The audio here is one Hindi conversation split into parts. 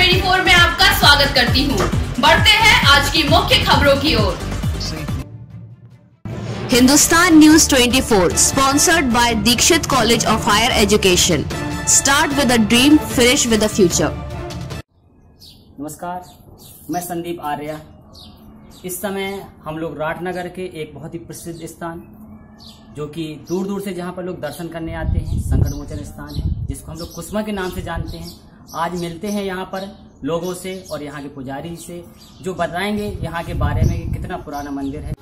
24 में आपका स्वागत करती हूँ। बढ़ते हैं आज की मुख्य खबरों की ओर। Hindustan news 24 sponsored by Dixit college of higher education. Start with a dream, finish with a future. नमस्कार, मैं संदीप आर्या। इस समय हम लोग राठनगर के एक बहुत ही प्रसिद्ध स्थान, जो कि दूर दूर से जहाँ पर लोग दर्शन करने आते हैं, संकट मोचन स्थान है, जिसको हम लोग कुसुमा के नाम से जानते हैं। आज मिलते हैं यहाँ पर लोगों से और यहाँ के पुजारी से, जो बताएंगे यहाँ के बारे में कि कितना पुराना मंदिर है।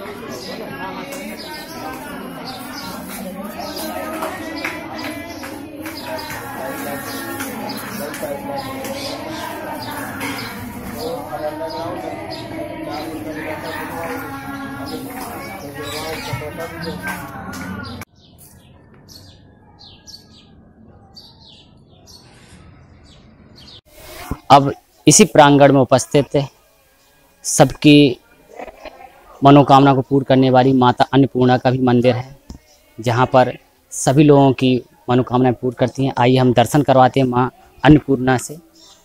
अब इसी प्रांगण में उपस्थित है सबकी मनोकामना को पूर्ण करने वाली माता अन्नपूर्णा का भी मंदिर है, जहां पर सभी लोगों की मनोकामनाएं पूर्ण करती हैं। आइए हम दर्शन करवाते हैं मां अन्नपूर्णा से।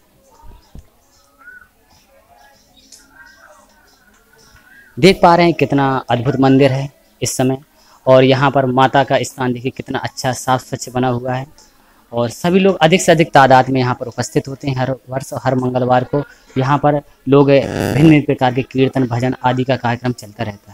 देख पा रहे हैं कितना अद्भुत मंदिर है इस समय, और यहाँ पर माता का स्थान देखिए कितना अच्छा साफ स्वच्छ बना हुआ है, और सभी लोग अधिक से अधिक तादाद में यहाँ पर उपस्थित होते हैं। हर वर्ष हर मंगलवार को यहाँ पर लोग भिन्न भिन्न प्रकार के कीर्तन भजन आदि का कार्यक्रम चलता रहता है।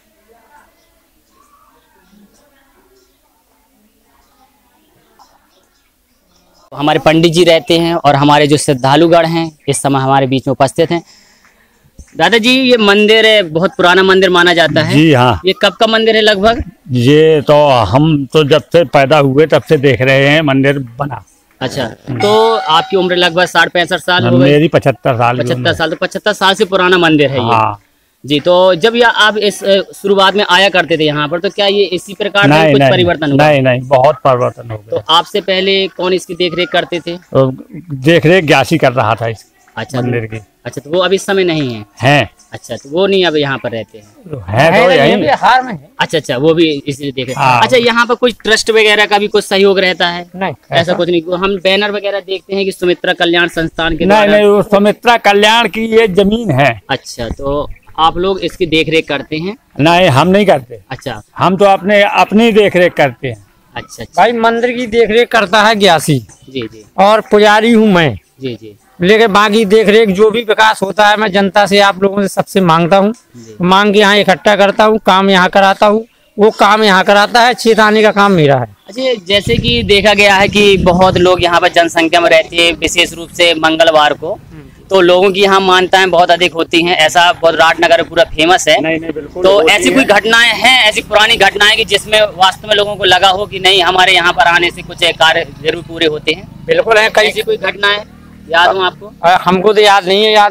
हमारे पंडित जी रहते हैं और हमारे जो श्रद्धालुगण हैं इस समय हमारे बीच में उपस्थित हैं। दादाजी, ये मंदिर है, बहुत पुराना मंदिर माना जाता है। जी हाँ। ये कब का मंदिर है लगभग? ये तो हम तो जब से पैदा हुए तब से देख रहे हैं मंदिर बना। अच्छा, तो आपकी उम्र लगभग 60-65 साल हो गई? मेरी 75 साल। 75 साल, तो 75 साल से पुराना मंदिर है ये। हाँ। जी, तो जब या आप इस शुरुआत में आया करते थे यहाँ पर, तो क्या ये इसी प्रकार का कुछ परिवर्तन हुआ? नहीं, बहुत परिवर्तन हो गया। तो आपसे पहले कौन इसकी देखरेख करते थे? देख रेख ग्यासी कर रहा था इस मंदिर की। अच्छा, तो वो अभी इस समय नहीं है? अच्छा, तो वो नहीं अब यहाँ पर रहते हैं? तो यही हार में है। अच्छा, वो भी इसलिए देख रहे हैं। अच्छा, यहाँ पर कुछ ट्रस्ट वगैरह का भी कुछ सहयोग रहता है? नहीं, ऐसा कुछ नहीं। हम बैनर वगैरह देखते हैं कि सुमित्रा कल्याण संस्थान के द्वारा। नहीं, वो सुमित्रा कल्याण की ये जमीन है। अच्छा, तो आप लोग इसकी देखरेख करते हैं? नहीं, हम नहीं करते। अच्छा, हम तो अपनी देखरेख करते हैं। अच्छा, भाई मंदिर की देखरेख करता है ग्यासी। जी जी। और पुजारी हूँ मैं। जी जी। लेकिन बाकी देखरेख जो भी विकास होता है मैं जनता से, आप लोगों से सबसे मांगता हूँ, मांग के यहाँ इकट्ठा करता हूँ, काम यहाँ कराता हूँ, वो काम यहाँ कराता है, चेताने का काम मेरा है। अच्छा, जैसे कि देखा गया है कि बहुत लोग यहाँ पर जनसंख्या में रहते हैं, विशेष रूप से मंगलवार को, तो लोगों की यहाँ मान्यताएं बहुत अधिक होती हैं। ऐसा बहुत राठनगर पूरा फेमस है। नहीं, बिल्कुल। तो ऐसी कोई घटनाएं हैं, ऐसी पुरानी घटनाएं कि जिसमें वास्तव में लोगों को लगा हो कि नहीं, हमारे यहाँ पर आने से कुछ कार्य जरूर पूरे होते हैं? बिल्कुल है। कई ऐसी कोई घटनाएं याद हो आपको? हमको तो याद नहीं है,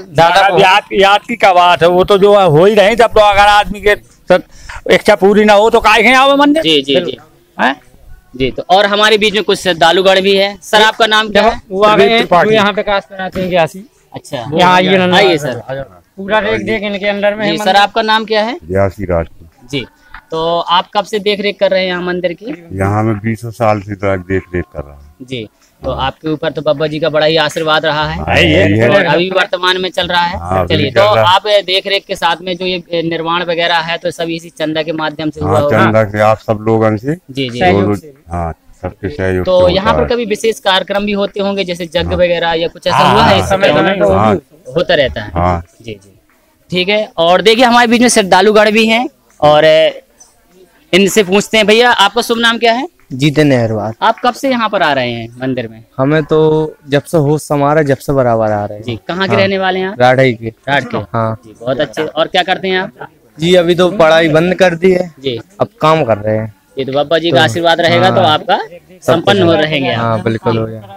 याद की क्या बात है, वो तो जो हो ही रही। तब तो अगर आदमी के इच्छा पूरी ना हो तो काहे आओ मंदिर। जी जी जी जी। तो और हमारे बीच में कुछ श्रद्धालुगण भी है। सर, आपका नाम क्या है? वो यहाँ पे कास्ट कराते हैं ग्यासी। अच्छा, यहाँ आइए सर, पूरा देख इनके अंदर में। सर, आपका नाम क्या है? ग्यासी राज जी। तो आप कब से देख रेख कर रहे हैं यहाँ मंदिर की? यहाँ मैं 20 साल से देख रेख कर रहा हूँ। जी, तो आपके ऊपर तो बाबा जी का बड़ा ही आशीर्वाद रहा है, और अभी वर्तमान में चल रहा है। चलिए, तो आप देख रेख के साथ में जो ये निर्माण वगैरह है, तो सभी इसी चंदा के माध्यम से हुआ होगा? चंदा से, आप सब लोगों से। जी जी। हाँ, सबके सहयोग। तो यहाँ पर कभी विशेष कार्यक्रम भी होते होंगे, जैसे यज्ञ वगैरह या कुछ ऐसा हुआ है इस समय? होता रहता है। जी जी, ठीक है। और देखिए हमारे बीच में श्रद्धालुगण भी हैं, और इनसे पूछते हैं। भैया, आपका शुभ नाम क्या है? जितेंद्र अहरवाल। आप कब से यहाँ पर आ रहे हैं मंदिर में? हमें तो जब से होश संभाला, जब से बराबर आ रहे हैं। जी, कहाँ के रहने वाले हैं आप? राढ़ई के। राठ के? हाँ जी, बहुत अच्छे। और क्या करते हैं आप? जी, अभी तो पढ़ाई बंद कर दी है जी, अब काम कर रहे हैं। ये तो बाबा जी का आशीर्वाद रहेगा तो आपका संपन्न हो रहेंगे। हाँ, बिल्कुल हो जाए।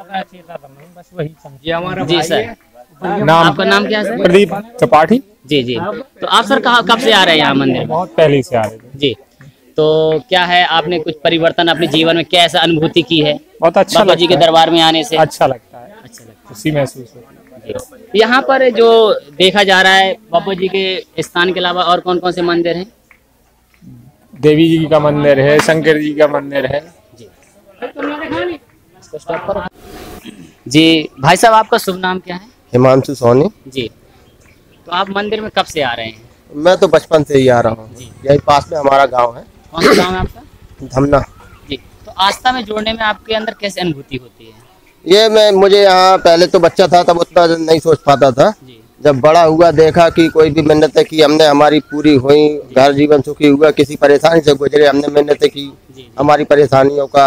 जी सर, आपका नाम क्या है? प्रदीप त्रिपाठी। जी जी। तो आप सर कब से आ रहे हैं यहाँ मंदिर? बहुत पहले से आ रहे थे। जी, तो क्या है, आपने कुछ परिवर्तन अपने जीवन में कैसा अनुभूति की है बहुत अच्छा बाबा जी के दरबार में आने से? अच्छा लगता है, अच्छा लगता है, खुशी महसूस होती है। यहाँ पर जो देखा जा रहा है, बाबा जी के स्थान के अलावा और कौन कौन से मंदिर हैं? देवी जी का मंदिर है, शंकर जी का मंदिर है। जी भाई साहब, आपका शुभ नाम क्या है? हिमांशु सोनी। जी, तो आप मंदिर में कब से आ रहे हैं? मैं तो बचपन से ही आ रहा हूँ, यही पास में हमारा गांव है। कौन सा गाँव है आपका? धमना। जी, तो आस्था में जोड़ने में आपके अंदर कैसे अनुभूति होती है? ये मुझे यहाँ पहले तो बच्चा था तब उतना नहीं सोच पाता था, जब बड़ा हुआ देखा कि कोई भी मिन्नतें की हमने हमारी पूरी हुई, घर जीवन सुखी हुआ, किसी परेशानी से गुजरे हमने मिन्नतें की, हमारी परेशानियों का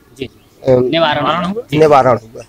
निवारण हुआ।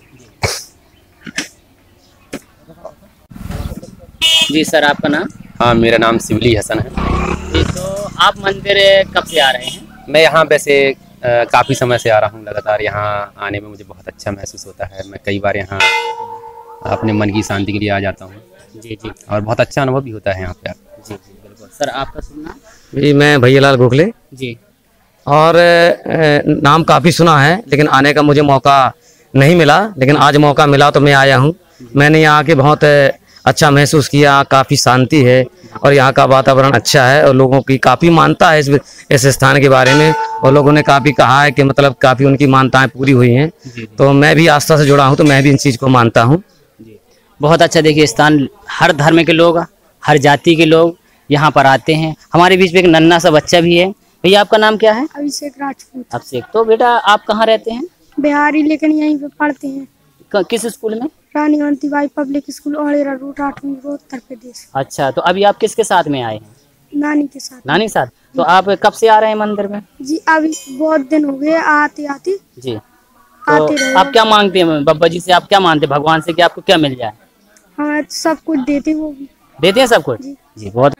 जी सर, आपका नाम? हाँ, मेरा नाम शिवली हसन है। जी, तो आप मंदिर कब से आ रहे हैं? मैं यहाँ वैसे काफ़ी समय से आ रहा हूँ लगातार। यहाँ आने में मुझे बहुत अच्छा महसूस होता है। मैं कई बार यहाँ अपने मन की शांति के लिए आ जाता हूँ। जी जी, और बहुत अच्छा अनुभव भी होता है यहाँ पे। जी जी बिल्कुल। सर, आपका शुभ नाम? जी, मैं भैयालाल गोखले। जी, और नाम काफ़ी सुना है लेकिन आने का मुझे मौका नहीं मिला, लेकिन आज मौका मिला तो मैं आया हूँ। मैंने यहाँ के बहुत अच्छा महसूस किया, काफ़ी शांति है और यहाँ का वातावरण अच्छा है और लोगों की काफ़ी मानता है इस स्थान के बारे में, और लोगों ने काफ़ी कहा है कि मतलब काफ़ी उनकी मान्यताएं पूरी हुई हैं। तो मैं भी आस्था से जुड़ा हूँ, तो मैं भी इन चीज़ को मानता हूँ। बहुत अच्छा। देखिए, स्थान हर धर्म के लोग, हर जाति के लोग यहाँ पर आते हैं। हमारे बीच में एक नन्हा सा बच्चा भी है। भैया, आपका नाम क्या है? अभिषेक राजपूत। अभिषेक, तो बेटा आप कहाँ रहते हैं? बिहारी, लेकिन यहीं पे पढ़ते हैं। किस स्कूल में? Rani Gandhibai public school, Audera road, 8वीं रोड, उत्तर प्रदेश। अच्छा, तो अभी आप किसके साथ में आए हैं? नानी के साथ। नानी के साथ। तो आप कब से आ रहे हैं मंदिर में? जी, अभी बहुत दिन हो गए आते आते। जी, तो आप क्या मांगते हैं बाबा जी से? आप क्या मानते हैं भगवान से कि आपको क्या मिल जाए? हाँ, सब कुछ देते, वो भी देते हैं सब कुछ। जी, बहुत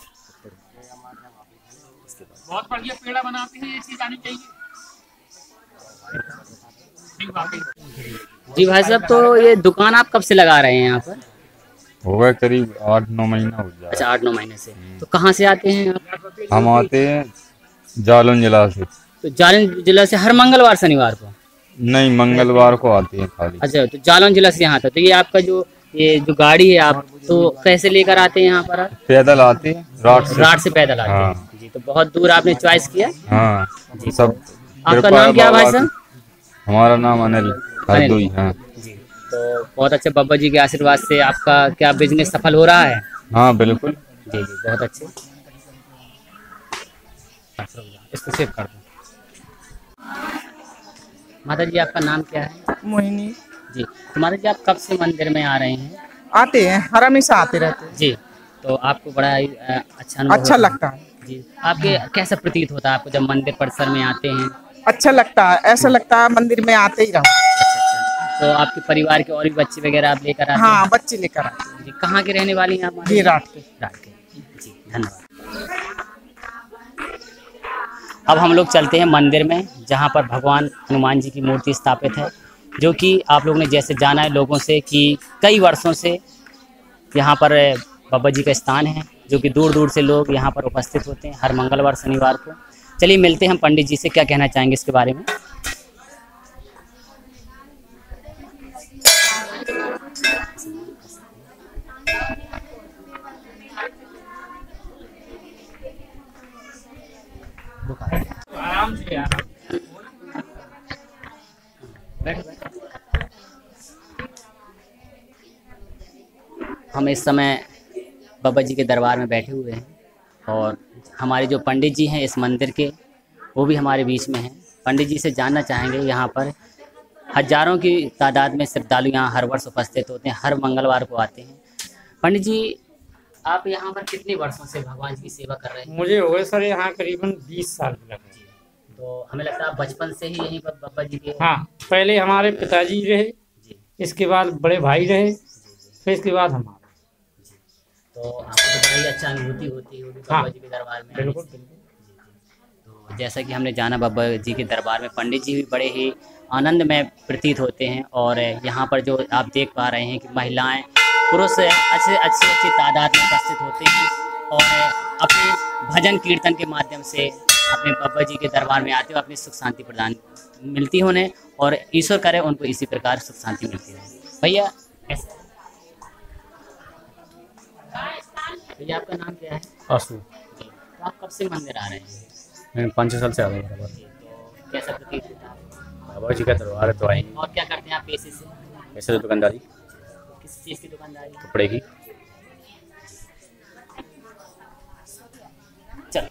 बढ़िया पेड़ा बनाते हैं, ये चीज आनी चाहिए। जी भाई साहब, तो ये दुकान आप कब से लगा रहे हैं यहाँ पर? हो गए करीब 8-9 महीना हो जाए। अच्छा, 8-9 महीने से। तो कहाँ से आते हैं आप? हम आते हैं जालौन जिला से। तो जालौन जिला से हर मंगलवार शनिवार को? नहीं, मंगलवार को आते हैं खाली। अच्छा, तो जालौन जिला से यहाँ था। तो ये आपका जो गाड़ी है, आप तो कैसे लेकर आते हैं यहाँ पर? पैदल आते हैं, रात से पैदल आते हैं। हाँ। जी, तो बहुत दूर आपने चॉइस किया। हाँ जी, सब। आपका नाम क्या भाई साहब? हमारा नाम अनिल हरदोई। हाँ जी, तो बहुत अच्छे बाबा जी के आशीर्वाद से आपका क्या बिजनेस सफल हो रहा है? हाँ बिल्कुल। जी जी, बहुत अच्छे। इसको सेव कर दो। माता जी, आपका नाम क्या है? मोहिनी जी। तो माता जी, आप कब से मंदिर में आ रहे हैं? आते हैं, हर हमेशा आते रहते हैं। जी, तो आपको बड़ा अच्छा लगता है। जी, आपके कैसा प्रतीत होता है आपको जब मंदिर परिसर में आते हैं? अच्छा लगता है, ऐसा लगता है मंदिर में आते ही रहो। अच्छा, तो आपके परिवार के और भी बच्चे वगैरह आप लेकर आते हैं? हाँ, बच्चे लेकर आते हैं। जी, कहाँ के रहने वाली हैं आप? जी, रात के। जी, धन्यवाद। अब हम लोग चलते हैं मंदिर में, जहाँ पर भगवान हनुमान जी की मूर्ति स्थापित है, जो कि आप लोगों ने जैसे जाना है लोगों से कि कई वर्षों से यहाँ पर बाबा जी का स्थान है, जो कि दूर दूर से लोग यहाँ पर उपस्थित होते हैं हर मंगलवार शनिवार को। चलिए मिलते हैं हम पंडित जी से, क्या कहना चाहेंगे इसके बारे में। आराम से यार। हम इस समय बाबा जी के दरबार में बैठे हुए हैं और हमारे जो पंडित जी हैं इस मंदिर के, वो भी हमारे बीच में हैं। पंडित जी से जानना चाहेंगे, यहाँ पर हजारों की तादाद में श्रद्धालु यहाँ हर वर्ष उपस्थित होते हैं, हर मंगलवार को आते हैं। पंडित जी, आप यहाँ पर कितने वर्षों से भगवान जी की सेवा कर रहे हैं? मुझे हो गए सर यहाँ करीबन 20 साल लगे। तो हमें लगता है आप बचपन से ही यहीं पर बाबा जी के? हाँ, पहले हमारे पिताजी रहे, इसके बाद बड़े भाई रहे, फिर इसके बाद हमारे। तो आपको तो बड़ी अच्छा अनुभूति होती होगी बाबा जी के दरबार में? बिल्कुल। तो जैसा कि हमने जाना, बाबा जी के दरबार में पंडित जी भी बड़े ही आनंद में प्रतीत होते हैं और यहाँ पर जो आप देख पा रहे हैं कि महिलाएं पुरुष अच्छी तादाद में उपस्थित होते हैं और अपने भजन कीर्तन के माध्यम से अपने बाबा जी के दरबार में आते हुए अपनी सुख शांति प्रदान मिलती है उन्हें, और ईश्वर करे उनको इसी प्रकार सुख शांति मिलती रहे। भैया भैया, आपका नाम क्या है? आशु। तो आप कब से मंदिर आ रहे हैं? मैं 5-6 साल से आ रहा हूँ। तो कैसा प्रतीत होता है? बाबा जी का दरबार है तो आएंगे। और क्या करते हैं आप पेशे से? ऐसे तो दुकानदारी। किस चीज की दुकानदारी? कपड़े की। चल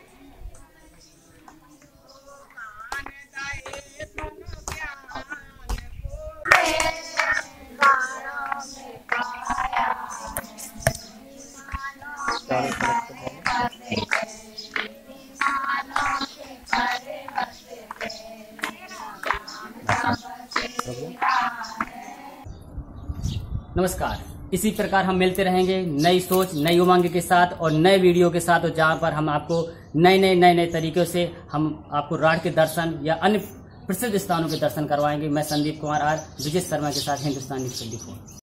नमस्कार। इसी प्रकार हम मिलते रहेंगे नई सोच, नई उमंग के साथ और नए वीडियो के साथ, और जहां पर हम आपको नए तरीकों से हम आपको राठ के दर्शन या अन्य प्रसिद्ध स्थानों के दर्शन करवाएंगे। मैं संदीप कुमार आर, विजय शर्मा के साथ, हिंदुस्तानी 24।